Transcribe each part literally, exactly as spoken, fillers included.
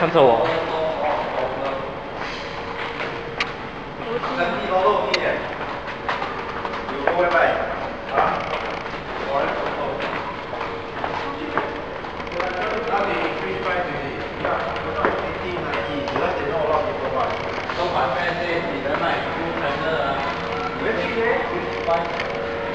看着我。 身体都露一点，有不会背啊？我来手手。那你可以背自己，呀，我到底第哪几？只要点到我老师说话，都把这些你的买出成的，没事的，拜。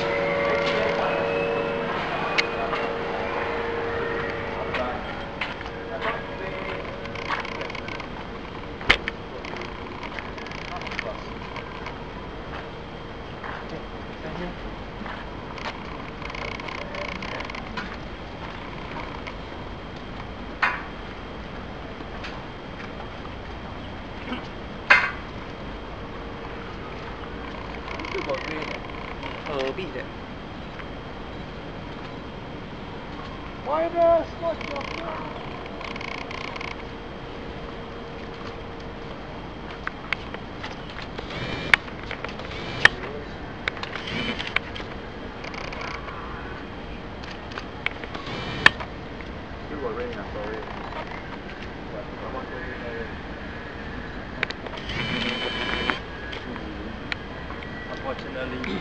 何必的？ Why the slot your Unfortunately.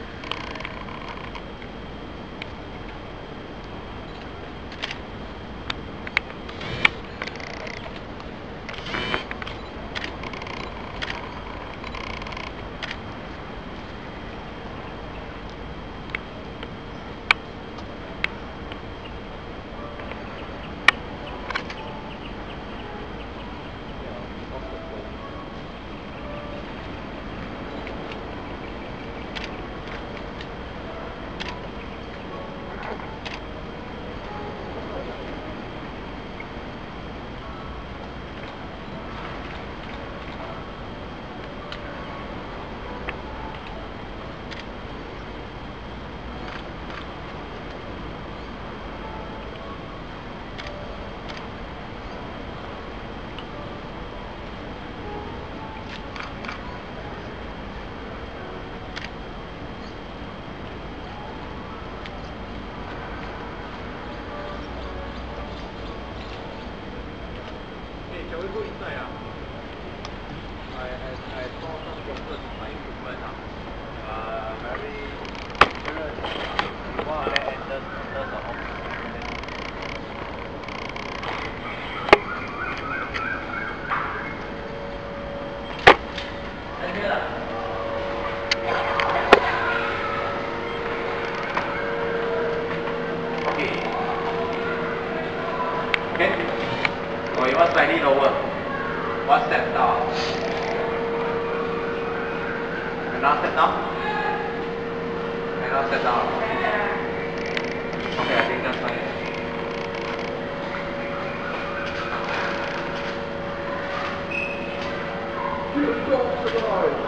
I, I, I saw some jokers in my equipment. Uh, very dangerous. One of them enters under the oxygen. Okay. Okay. So you want slightly lower. One step down. Another step down. Another step down. Okay, I think that's fine. Good job,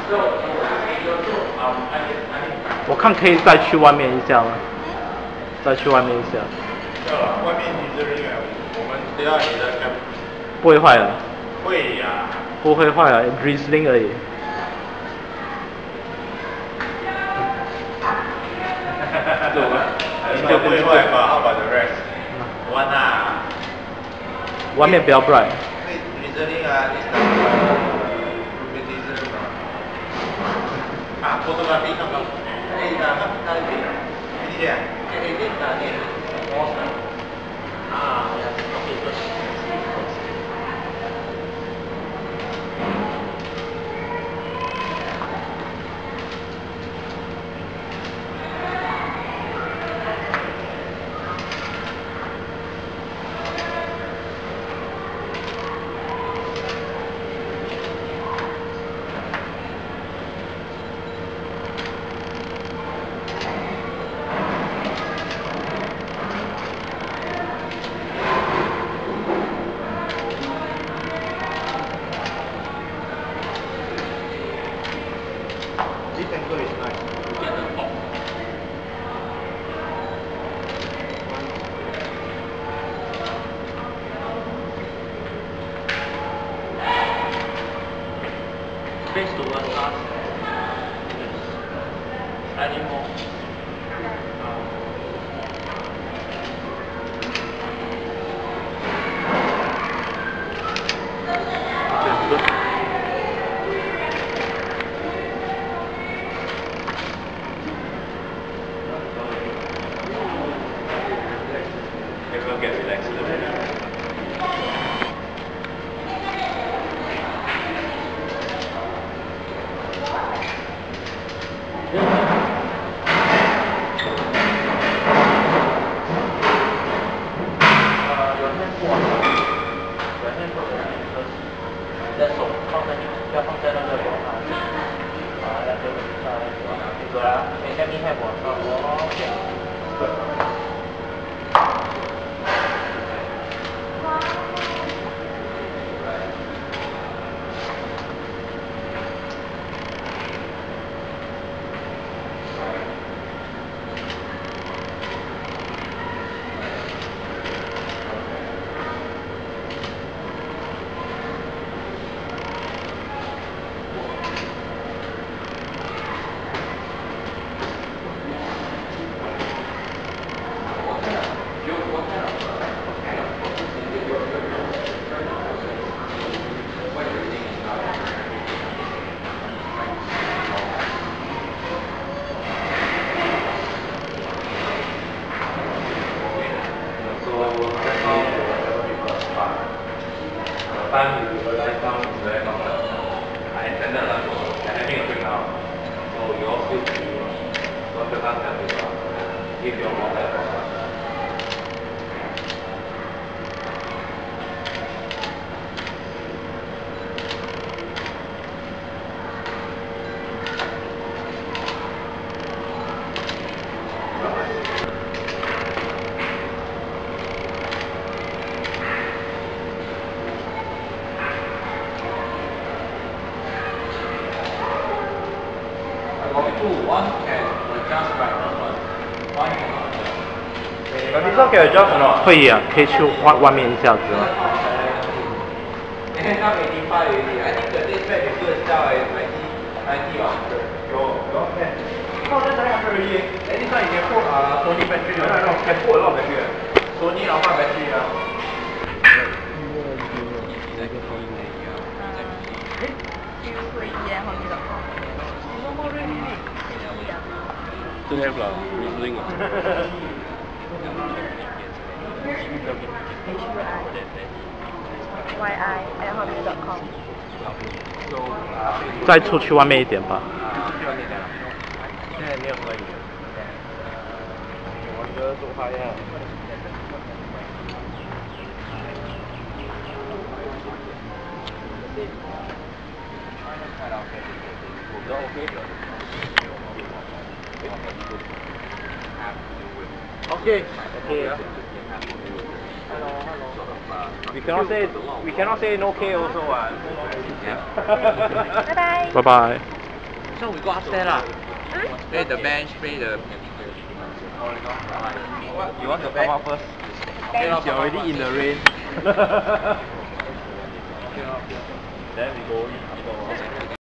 我看可以再去外面一下吗？再去外面一下。 外面女职人员，我们只要你的 cap。 不会坏了。 会呀。 不会坏了 ，drizzling 而已。 就不会坏吧 ？How about the rest？ One 啊。 外面比较 bright。 drizzling 啊 ，is not drizzling 啊，photography 看不到。哎，那那那里，你这，哎，你那里，我看。啊，okay, good. This angle is nice. Get the top. Face towards us. Slightly more. Okay, good. Everyone get relaxed a little bit. Time you realize now is very long. I attended lunch also. They're having a break now. So you all still to don't the time to give your more time for lunch. One can adjust by purpose, one cannot adjust. But this one can adjust or not? 可以啊，可以去外外面一下子吗？ They have now eighty-five already. I think the next batch is going to sell at ninety, ninety or one hundred. Yo, yo, can. No, that's nine hundred already. And this one you can put uh, Sony battery. No, no, no, can put a lot of battery. Sony Alpha battery. Uh. 真係啦 ，Riesling 啊。 Y I at hotmail dot com。 再出去外面一点吧。 现在没有可以。我觉得做花样。我觉得 OK 的。Okay. Okay. Hello, hello. We cannot say we cannot say no K also. Uh. Bye bye. Bye bye. So we go upstairs lah. Play the bench, play the. You want to come out first? Bench. You're already in the rain. Then we go in after a while.